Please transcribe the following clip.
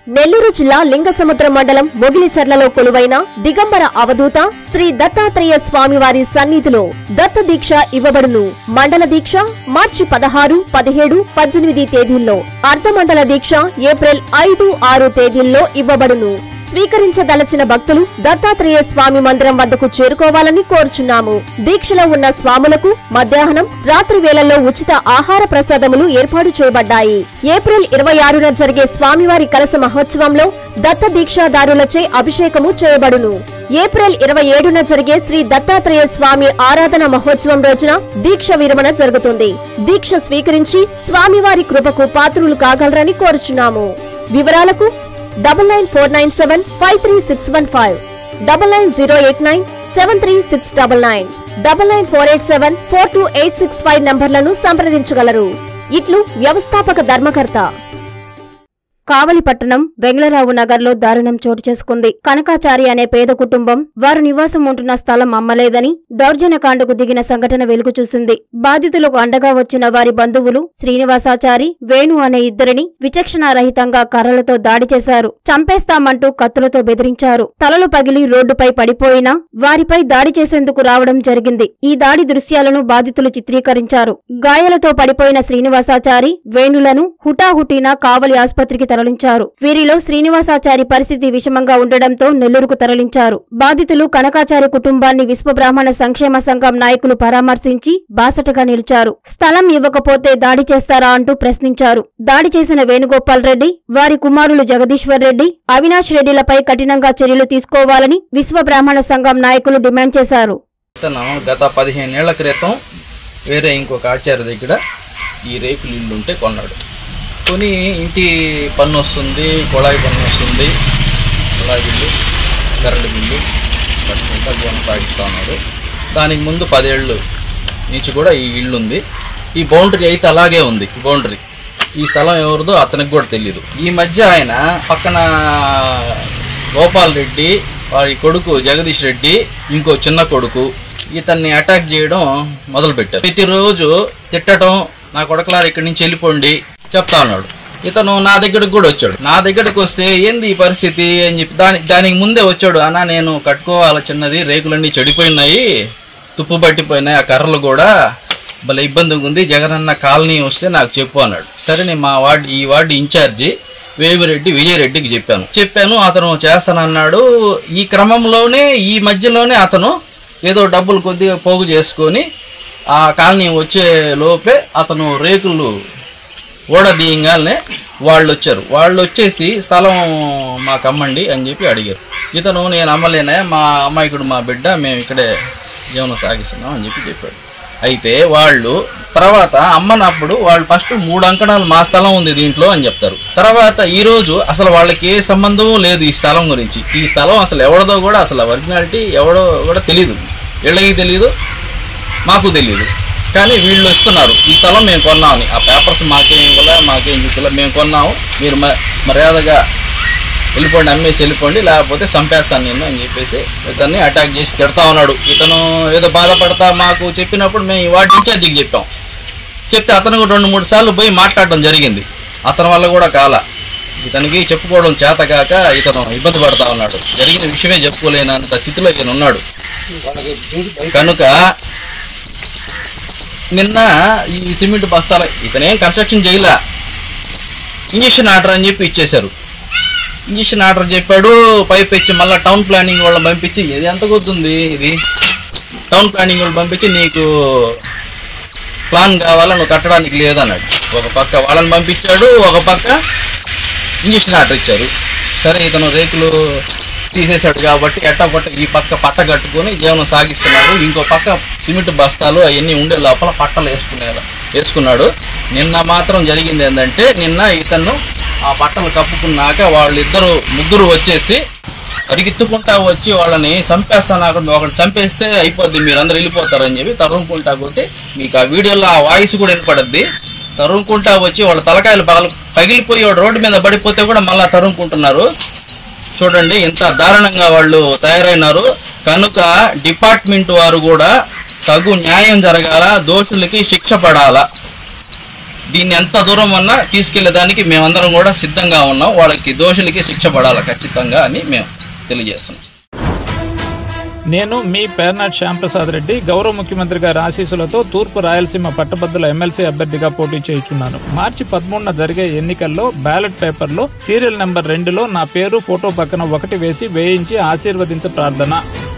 నెల్లూరు జిల్లా లింగసముద్ర మండలం మొగిలిచర్లలో కొలువైన దిగంబర అవధూత శ్రీ దత్తాత్రేయ స్వామివారి సన్నిధిలో దత్త దీక్ష ఇవ్వబడును. మండల దీక్ష మార్చి 16, 17, 18 తేదీల్లో, అర్ధమండల దీక్ష ఏప్రిల్ 5, 6 తేదీల్లో ఇవ్వబడును. స్వీకరించదలచిన భక్తులు దత్తాత్రేయ స్వామి మందిరం వద్దకు చేరుకోవాలని కోరుచున్నాము. దీక్షలో ఉన్న స్వాములకు మధ్యాహ్నం, రాత్రి వేళల్లో ఉచిత ఆహార ప్రసాదములు ఏర్పాటు చేయబడ్డాయి. ఏప్రిల్ 26న జరిగే స్వామివారి కలశ మహోత్సవంలో దత్త దీక్షాదారులచే అభిషేకము చేయబడును. ఏప్రిల్ 27న జరిగే శ్రీ దత్తాత్రేయ స్వామి ఆరాధన మహోత్సవం రోజున దీక్ష విరమణ జరుగుతుంది. దీక్ష స్వీకరించి స్వామివారి కృపకు పాత్రులు కాగలరని కోరుచున్నాము. వివరాలకు 9949753615, 9908973699, 9948742865 నంబర్లను సంప్రదించగలరు. ఇట్లు వ్యవస్థాపక ధర్మకర్త. కావలి పట్టణం వెంగళరావు నగర్లో దారుణం చోటు చేసుకుంది. కనకాచారి అనే పేద కుటుంబం వారు నివాసం ఉంటున్న స్థలం అమ్మలేదని దౌర్జన్యకాండకు దిగిన సంఘటన వెలుగు చూసింది. బాధితులకు అండగా వచ్చిన వారి బంధువులు శ్రీనివాసాచారి, వేణు అనే ఇద్దరిని విచక్షణారహితంగా కర్రలతో దాడి చేశారు. చంపేస్తామంటూ కత్తులతో బెదిరించారు. తలలు పగిలి రోడ్డుపై పడిపోయినా వారిపై దాడి చేసేందుకు రావడం జరిగింది. ఈ దాడి దృశ్యాలను బాధితులు చిత్రీకరించారు. గాయాలతో పడిపోయిన శ్రీనివాసాచారి, వేణులను హుటాహుటీన కావలి ఆసుపత్రికి తరలించారు. వీరిలో శ్రీనివాసాచారి పరిస్థితి విషమంగా ఉండడంతో నెల్లూరుకు తరలించారు. బాధితులు కనకాచారి కుటుంబాన్ని విశ్వబ్రాహ్మణ సంక్షేమ సంఘం నాయకులు పరామర్శించి బాసటగా నిలిచారు. స్థలం ఇవ్వకపోతే దాడి చేస్తారా అంటూ ప్రశ్నించారు. దాడి చేసిన వేణుగోపాల్ రెడ్డి, వారి కుమారులు జగదీశ్వర్ రెడ్డి, అవినాష్ రెడ్డిలపై కఠినంగా చర్యలు తీసుకోవాలని విశ్వబ్రాహ్మణ సంఘం నాయకులు డిమాండ్ చేశారు. గత 15 ఏళ్ల క్రితం వేరే ఇంకొక ఆచార్య దగ్గర ఈ రేకులు ఇల్లు ఉంటే కొన్నాడు. కొని ఇంటి పన్ను వస్తుంది, కుళాయి పన్ను వస్తుంది, కుళాయి బిల్లు, కరెంటు బిల్లు కట్టుకుంటా జీవనం సాగిస్తూ ఉన్నాడు. దానికి ముందు 10 ఏళ్ళు నుంచి కూడా ఈ ఇల్లు ఉంది. ఈ బౌండరీ అయితే అలాగే ఉంది. ఈ బౌండరీ, ఈ స్థలం ఎవరిదో అతనికి కూడా తెలియదు. ఈ మధ్య ఆయన పక్కన గోపాల్ రెడ్డి, వారి కొడుకు జగదీష్ రెడ్డి, ఇంకో చిన్న కొడుకు ఇతన్ని అటాక్ చేయడం మొదలుపెట్టారు. ప్రతిరోజు తిట్టడం, నా కొడుకులారు ఇక్కడి నుంచి వెళ్ళిపోండి చెప్తా ఉన్నాడు. ఇతను నా దగ్గరకు కూడా వచ్చాడు. నా దగ్గరకు వస్తే ఏంది ఈ పరిస్థితి అని చెప్పి దానికి ముందే వచ్చాడు. అన్న నేను కట్టుకోవాలి చిన్నది, రేకులన్నీ చెడిపోయినాయి, తుప్పు పట్టిపోయినాయి, ఆ కర్రలు కూడా భలే ఇబ్బందిగా ఉంది, జగనన్న కాలనీ వస్తే నాకు చెప్పు అన్నాడు. సరే నేను మా ఈ వార్డు ఇన్ఛార్జి వేమిరెడ్డి విజయరెడ్డికి చెప్పాను. అతను చేస్తానన్నాడు. ఈ క్రమంలోనే ఈ మధ్యలోనే అతను ఏదో డబ్బులు కొద్దిగా పోగు చేసుకొని ఆ కాలనీ వచ్చే లోపే అతను రేకులు ఓడదీయంగానే వాళ్ళు వచ్చారు. వాళ్ళు వచ్చేసి స్థలం మాకు అమ్మండి అని చెప్పి అడిగారు. ఇతను నేను అమ్మలేనే, మా అమ్మాయికుడు మా బిడ్డ, మేము ఇక్కడే జీవనం సాగిస్తున్నాం అని చెప్పాడు. అయితే వాళ్ళు తర్వాత అమ్మనప్పుడు వాళ్ళు ఫస్ట్ 3 అంకణాలు మా స్థలం ఉంది దీంట్లో అని చెప్తారు. తర్వాత ఈరోజు అసలు వాళ్ళకి ఏ సంబంధము లేదు ఈ స్థలం గురించి. ఈ స్థలం అసలు ఎవరిదో కూడా, అసలు ఒరిజినాలిటీ ఎవడో కూడా తెలియదు, వీళ్ళకి తెలియదు, మాకు తెలియదు. కానీ వీళ్ళు వస్తున్నారు ఈ స్థలం మేము కొన్నామని. ఆ పేపర్స్ మాకేం ఇవ్వలే, మాకేం చూసలే, మేము కొన్నాము, మీరు మర్యాదగా వెళ్ళిపోండి, అమ్మేసి వెళ్ళిపోండి, లేకపోతే చంపేస్తాను నేను అని చెప్పేసి ఇతన్ని అటాక్ చేసి తిడతా ఉన్నాడు. ఇతను ఏదో బాధపడతా మాకు చెప్పినప్పుడు మేము ఈ వార్డు ఇన్ఛార్జికి చెప్తే అతను కూడా 2-3 సార్లు పోయి మాట్లాడడం జరిగింది. అతని వల్ల కూడా కాల, ఇతనికి చెప్పుకోవడం చేతగాక ఇతను ఇబ్బంది పడతా ఉన్నాడు. జరిగిన విషయమే చెప్పుకోలేనంత స్థితిలో ఇతను ఉన్నాడు. కనుక నిన్న ఈ సిమెంట్ బస్తాల ఇతనేం కన్స్ట్రక్షన్ చేయలే, ఇంజక్షన్ ఆర్డర్ అని చెప్పి ఇచ్చేశారు. ఇంజక్షన్ ఆర్డర్ చెప్పాడు, పైప్ ఇచ్చి మళ్ళీ టౌన్ ప్లానింగ్ వాళ్ళని పంపించి, ఇది ఎంత కొద్దుంది, ఇది టౌన్ ప్లానింగ్ వాళ్ళు పంపించి నీకు ప్లాన్ కావాలా, నువ్వు కట్టడానికి లేదన్నాడు. ఒక పక్క వాళ్ళని పంపించాడు, ఒక పక్క ఇంజక్షన్ ఆర్డర్ ఇచ్చారు. సరే ఇతను రేకులు తీసేశాడు కాబట్టి ఎట్టపట్ట ఈ పక్క పట్ట కట్టుకొని జీవనం సాగిస్తున్నాడు. ఇంకో పక్క సిమెంట్ బస్తాలు అవన్నీ ఉండే లోపల పట్టలు వేసుకున్నాడు. నిన్న మాత్రం జరిగింది ఏంటంటే, నిన్న ఇతను ఆ పట్టలు కప్పుకున్నాక ముగ్గురు వచ్చేసి పరిగెత్తుకుంటా వచ్చి వాళ్ళని చంపేస్తాను, ఒకటి చంపేస్తే అయిపోద్ది, మీరందరూ వెళ్ళిపోతారని చెప్పి తరుముకుంటా కొట్టి, మీకు ఆ వీడియోలో ఆ వాయిస్ కూడా వినపడద్ది, తరుముకుంటా వచ్చి వాళ్ళ తలకాయలు పగిలిపోయి రోడ్డు మీద పడిపోతే కూడా మళ్ళీ తరుముకుంటున్నారు. చూడండి ఎంత దారుణంగా వాళ్ళు తయారైనారు. కనుక డిపార్ట్మెంట్ వారు కూడా తగు న్యాయం జరగాల, దోషులకి శిక్ష పడాలా. దీన్ని ఎంత దూరం అన్నా తీసుకెళ్లేదానికి మేమందరం కూడా సిద్ధంగా ఉన్నాం. వాళ్ళకి దోషులకి శిక్ష పడాలి ఖచ్చితంగా అని మేము తెలియజేస్తున్నాం. నేను మీ పేర్నాట్ శ్యాంప్రసాద్ రెడ్డి గౌరవ ముఖ్యమంత్రి గారి ఆశీస్సులతో తూర్పు రాయలసీమ పట్టభద్రుల ఎమ్మెల్సీ అభ్యర్థిగా పోటీ చేయుచున్నాను. మార్చి 13న జరిగే ఎన్నికల్లో బ్యాలెట్ పేపర్లో సీరియల్ నెంబర్ 2లో నా పేరు ఫోటో పక్కన 1 వేసి వేయించి ఆశీర్వదించ ప్రార్థన.